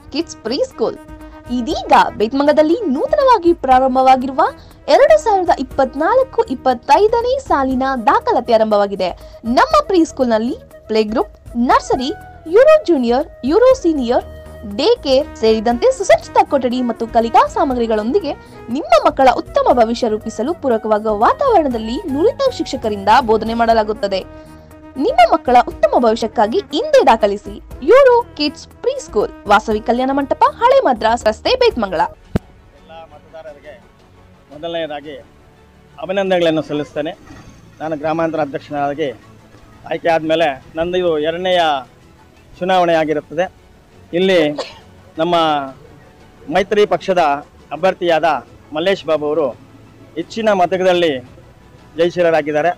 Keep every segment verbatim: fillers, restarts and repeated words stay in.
Kids pre school ಇದೀಗ ಬೇತ್ಮಂಗದಲ್ಲಿ ನೂತನವಾಗಿ ಪ್ರಾರಂಭವಾಗಿರುವ ಎರಡು ಸಾವಿರದ ಇಪ್ಪತ್ನಾಲ್ಕು ಇಪ್ಪತ್ತೈದನೇ ಸಾಲಿನ ದಾಖಲಾತಿ ಆರಂಭವಾಗಿದೆ. ನಮ್ಮ ಪ್ರೀ ಸ್ಕೂಲ್ ನಲ್ಲಿ play group, nursery, Euro junior, Euro senior, day care ಸೇರಿದಂತೆ ಸುಸಜ್ಜಿತ ಕೊಠಡಿ ಮತ್ತು ಕಲಿಕಾ ಸಾಮಗ್ರಿಗಳೊಂದಿಗೆ ನಿಮ್ಮ ಮಕ್ಕಳ ಉತ್ತಮ ಭವಿಷ್ಯ ರೂಪಿಸಲು ಪೂರಕವಾಗುವ ವಾತಾವರಣದಲ್ಲಿ ನುರಿತ ಶಿಕ್ಷಕರಿಂದ ಬೋಧನೆ ಮಾಡಲಾಗುತ್ತದೆ. ನಿಮ್ಮ ಮಕ್ಕಳ ಉತ್ತಮ ಭವಿಷ್ಯಕ್ಕಾಗಿ ಇಂದೇ ದಾಖಲಿಸಿ. Euro kids pre school, Vasavi Kalyana Mantapa, ಹಳೆ ಮದ್ರಾಸ್ ರಸ್ತೆ, ಬೇತ್ಮಂಗಲ. ಎಲ್ಲ ಮತದಾರರಿಗೆ ಮೊದಲನೆಯದಾಗಿ ಅಭಿನಂದನೆಗಳನ್ನು ಸಲ್ಲಿಸ್ತೇನೆ. ನಾನು ಗ್ರಾಮಾಂತರ ಅಧ್ಯಕ್ಷನಾಗಿ ಆಯ್ಕೆ ಆದಮೇಲೆ ನಂದು ಇದು ಎರಡನೆಯ ಚುನಾವಣೆ ಆಗಿರುತ್ತದೆ. ಇಲ್ಲಿ ನಮ್ಮ ಮೈತ್ರಿ ಪಕ್ಷದ ಅಭ್ಯರ್ಥಿಯಾದ ಮಲ್ಲೇಶ್ ಬಾಬು ಅವರು ಹೆಚ್ಚಿನ ಮತಗಳಲ್ಲಿ ಜಯಶೀಲರಾಗಿದ್ದಾರೆ.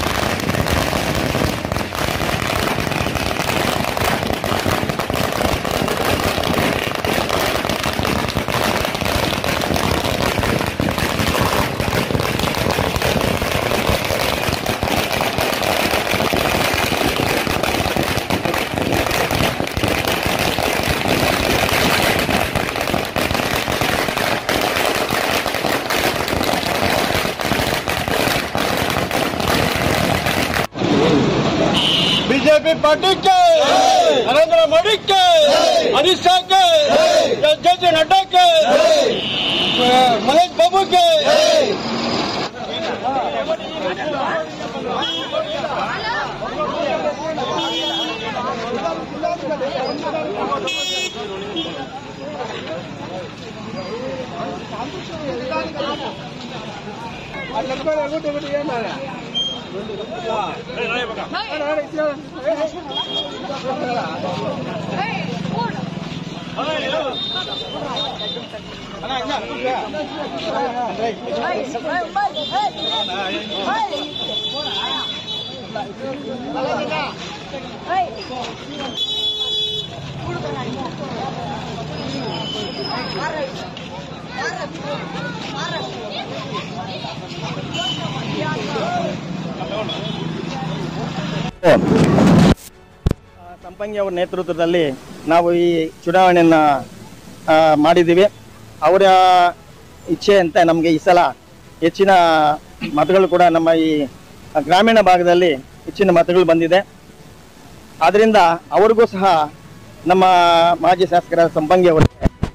बीजेपी पार्टी के, नरेंद्र मोदी के, अमित शाह के, जय जय नड्डा के, महेश बाबू के, ಸಂಪಂಗಿ ಅವರ ನೇತೃತ್ವದಲ್ಲಿ ನಾವು ಈ ಚುನಾವಣೆಯನ್ನು ಮಾಡಿದ್ದೀವಿ. ಅವರ ಇಚ್ಛೆಯಂತೆ ನಮಗೆ ಈ ಸಲ ಹೆಚ್ಚಿನ ಮತಗಳು ಕೂಡ ನಮ್ಮ ಈ ಗ್ರಾಮೀಣ ಭಾಗದಲ್ಲಿ ಹೆಚ್ಚಿನ ಮತಗಳು ಬಂದಿದೆ. ಆದ್ದರಿಂದ ಅವ್ರಿಗೂ ಸಹ ನಮ್ಮ ಮಾಜಿ ಶಾಸಕರ ಸಂಪಂಗಿ ಅವರಿಗೆ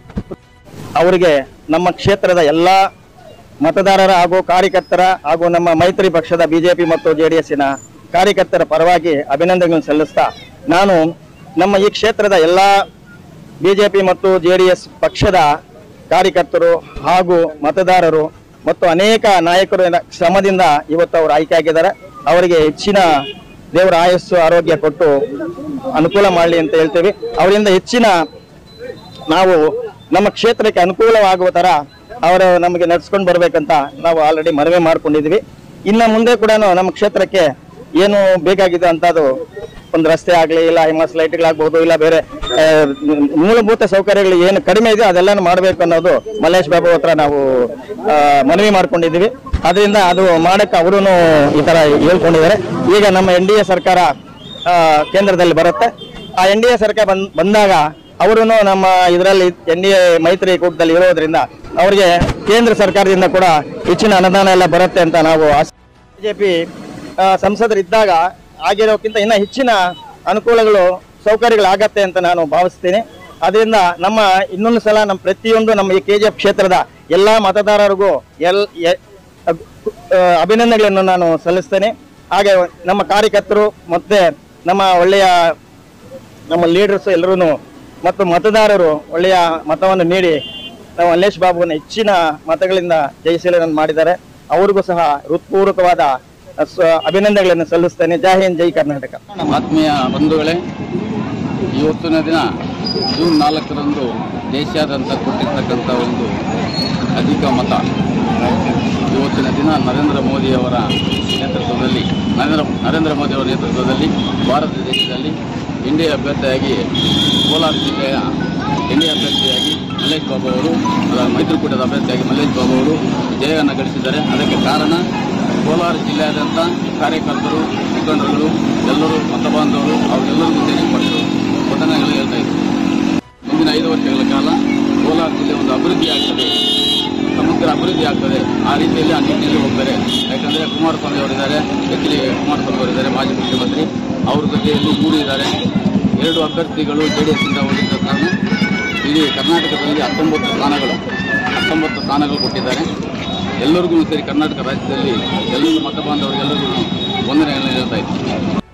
ಅವರಿಗೆ ನಮ್ಮ ಕ್ಷೇತ್ರದ ಎಲ್ಲ ಮತದಾರರ ಹಾಗೂ ಕಾರ್ಯಕರ್ತರ ಹಾಗೂ ನಮ್ಮ ಮೈತ್ರಿ ಪಕ್ಷದ ಬಿಜೆಪಿ ಮತ್ತು ಜೆ ಡಿ ಎಸ್ಸಿನ ಕಾರ್ಯಕರ್ತರ ಪರವಾಗಿ ಅಭಿನಂದನೆಗಳನ್ನು ಸಲ್ಲಿಸ್ತಾ, ನಾನು ನಮ್ಮ ಈ ಕ್ಷೇತ್ರದ ಎಲ್ಲ ಬಿಜೆಪಿ ಮತ್ತು ಜೆ ಡಿ ಎಸ್ ಪಕ್ಷದ ಕಾರ್ಯಕರ್ತರು ಹಾಗೂ ಮತದಾರರು ಮತ್ತು ಅನೇಕ ನಾಯಕರು ಶ್ರಮದಿಂದ ಇವತ್ತು ಅವರು ಆಯ್ಕೆ ಆಗಿದ್ದಾರೆ. ಅವರಿಗೆ ಹೆಚ್ಚಿನ ದೇವರ ಆಯಸ್ಸು ಆರೋಗ್ಯ ಕೊಟ್ಟು ಅನುಕೂಲ ಮಾಡಲಿ ಅಂತ ಹೇಳ್ತೇವೆ. ಅವರಿಂದ ಹೆಚ್ಚಿನ ನಾವು ನಮ್ಮ ಕ್ಷೇತ್ರಕ್ಕೆ ಅನುಕೂಲವಾಗುವ ತರ ಅವರು ನಮಗೆ ನಡೆಸ್ಕೊಂಡು ಬರ್ಬೇಕಂತ ನಾವು ಆಲ್ರೆಡಿ ಮನವಿ ಮಾಡ್ಕೊಂಡಿದ್ವಿ. ಇನ್ನು ಮುಂದೆ ಕೂಡ ನಮ್ಮ ಕ್ಷೇತ್ರಕ್ಕೆ ಏನು ಬೇಕಾಗಿದೆ ಅಂತದ್ದು ಒಂದು ರಸ್ತೆ ಆಗಲಿ, ಇಲ್ಲ ಹಿಮಾಸ್ ಲೈಟ್ಗಳಾಗ್ಬೋದು, ಇಲ್ಲ ಬೇರೆ ಮೂಲಭೂತ ಸೌಕರ್ಯಗಳು ಏನು ಕಡಿಮೆ ಇದೆ ಅದೆಲ್ಲ ಮಾಡಬೇಕು ಅನ್ನೋದು ಮಲ್ಲೇಶ್ ಬಾಬು ಹತ್ರ ನಾವು ಮನವಿ ಮಾಡ್ಕೊಂಡಿದ್ದೀವಿ. ಅದರಿಂದ ಅದು ಮಾಡಕ್ಕೆ ಅವರು ಈ ತರ ಹೇಳ್ಕೊಂಡಿದ್ದಾರೆ. ಈಗ ನಮ್ಮ ಎನ್ ಡಿ ಎ ಸರ್ಕಾರ ಕೇಂದ್ರದಲ್ಲಿ ಬರುತ್ತೆ. ಆ ಎನ್ ಡಿ ಎ ಸರ್ಕಾರ ಬಂದ್ ಬಂದಾಗ ಅವರು ನಮ್ಮ ಇದರಲ್ಲಿ ಎನ್ ಡಿ ಎ ಮೈತ್ರಿ ಕೂಟದಲ್ಲಿ ಇರೋದ್ರಿಂದ ಅವರಿಗೆ ಕೇಂದ್ರ ಸರ್ಕಾರದಿಂದ ಕೂಡ ಹೆಚ್ಚಿನ ಅನುದಾನ ಎಲ್ಲ ಬರುತ್ತೆ ಅಂತ ನಾವು ಬಿಜೆಪಿ ಸಂಸದರಿದ್ದಾಗ ಆಗಿರೋಕ್ಕಿಂತ ಇನ್ನ ಹೆಚ್ಚಿನ ಅನುಕೂಲಗಳು ಸೌಕರ್ಯಗಳು ಆಗತ್ತೆ ಅಂತ ನಾನು ಭಾವಿಸ್ತೀನಿ. ಅದರಿಂದ ನಮ್ಮ ಇನ್ನೊಂದು ಸಲ ನಮ್ಮ ಪ್ರತಿಯೊಂದು ನಮ್ಮ ಈ ಕೆ ಜಿ ಎಫ್ ಕ್ಷೇತ್ರದ ಎಲ್ಲ ಮತದಾರರಿಗೂ ಎಲ್ ಅಭಿನಂದನೆಗಳನ್ನು ನಾನು ಸಲ್ಲಿಸ್ತೇನೆ. ಹಾಗೆ ನಮ್ಮ ಕಾರ್ಯಕರ್ತರು ಮತ್ತೆ ನಮ್ಮ ಒಳ್ಳೆಯ ನಮ್ಮ ಲೀಡರ್ಸ್ ಎಲ್ಲರೂ ಮತ್ತು ಮತದಾರರು ಒಳ್ಳೆಯ ಮತವನ್ನು ನೀಡಿ ನಾವು ಮಲ್ಲೇಶ್ ಬಾಬುವನ್ನು ಹೆಚ್ಚಿನ ಮತಗಳಿಂದ ಜಯಶೀಲರನ್ನು ಮಾಡಿದ್ದಾರೆ. ಅವ್ರಿಗೂ ಸಹ ಹೃತ್ಪೂರ್ವಕವಾದ ಅಭಿನಂದನೆಗಳನ್ನು ಸಲ್ಲಿಸ್ತೇನೆ. ಜೈ ಹಿಂದ್, ಜೈ ಕರ್ನಾಟಕ. ಆತ್ಮೀಯ ಬಂಧುಗಳೇ, ಇವತ್ತಿನ ದಿನ ಜೂನ್ ನಾಲ್ಕರಂದು ದೇಶಾದ್ಯಂತ ಕೊಟ್ಟಿರ್ತಕ್ಕಂಥ ಒಂದು ಅಧಿಕ ಮತ ಇವತ್ತಿನ ದಿನ ನರೇಂದ್ರ ಮೋದಿಯವರ ನೇತೃತ್ವದಲ್ಲಿ ನರೇಂದ್ರ ನರೇಂದ್ರ ಮೋದಿಯವರ ನೇತೃತ್ವದಲ್ಲಿ ಭಾರತ ದೇಶದಲ್ಲಿ ಇಂಡಿಯಾ ಅಭ್ಯರ್ಥಿಯಾಗಿ ಕೋಲಾರ ಜಿಲ್ಲೆಯ ಇಂಡಿಯಾ ಅಭ್ಯರ್ಥಿಯಾಗಿ ಮಲ್ಲೇಶ್ ಬಾಬು ಅವರು, ಮೈತ್ರಿಕೂಟದ ಅಭ್ಯರ್ಥಿಯಾಗಿ ಮಲ್ಲೇಶ್ ಬಾಬು ಅವರು ಜಯವನ್ನು ಗಳಿಸಿದ್ದಾರೆ. ಅದಕ್ಕೆ ಕಾರಣ ಕೋಲಾರ ಜಿಲ್ಲೆಯಾದ್ಯಂತ ಕಾರ್ಯಕರ್ತರು, ಮುಖಂಡರುಗಳು, ಎಲ್ಲರೂ ಮತಬಾಂಧವರು ಅವರೆಲ್ಲರಿಗೂ ಸೇರಿಪಟ್ಟು ಘಟನೆಗಳು ಹೇಳ್ತಾ ಇದ್ದಾರೆ. ಮುಂದಿನ ಐದು ವರ್ಷಗಳ ಕಾಲ ಕೋಲಾರ ಜಿಲ್ಲೆ ಒಂದು ಅಭಿವೃದ್ಧಿ ಆಗ್ತದೆ, ಸಮಗ್ರ ಅಭಿವೃದ್ಧಿ ಆಗ್ತದೆ. ಆ ರೀತಿಯಲ್ಲಿ ಆ ನಿಟ್ಟಿನಲ್ಲಿ ಹೋಗ್ತಾರೆ. ಯಾಕಂದರೆ ಕುಮಾರಸ್ವಾಮಿ ಅವರಿದ್ದಾರೆ, ಎಚ್ ಡಿ ಕುಮಾರಸ್ವಾಮಿ ಅವರಿದ್ದಾರೆ, ಮಾಜಿ ಮುಖ್ಯಮಂತ್ರಿ. ಅವ್ರ ಜೊತೆಯಲ್ಲಿ ಮೂರು ಇದ್ದಾರೆ. ಎರಡು ಅಭ್ಯರ್ಥಿಗಳು ಜೆ ಡಿ ಎಸ್ಸಿಂದ ಹೋಗಿದ್ದ ಕಾರಣ ಇಡೀ ಕರ್ನಾಟಕದಲ್ಲಿ ಹತ್ತೊಂಬತ್ತು ಸ್ಥಾನಗಳು ಹತ್ತೊಂಬತ್ತು ಸ್ಥಾನಗಳು ಕೊಟ್ಟಿದ್ದಾರೆ. ಎಲ್ಲರಿಗೂ ಸೇರಿ ಕರ್ನಾಟಕ ರಾಜ್ಯದಲ್ಲಿ ಎಲ್ಲರಿಗೂ ಮತ ಬಾಂಧವರಿಗೆಲ್ಲರಿಗೂ ವಂದನೆಗಳನ್ನು ಹೇಳ್ತಾ ಇದ್ದೀನಿ.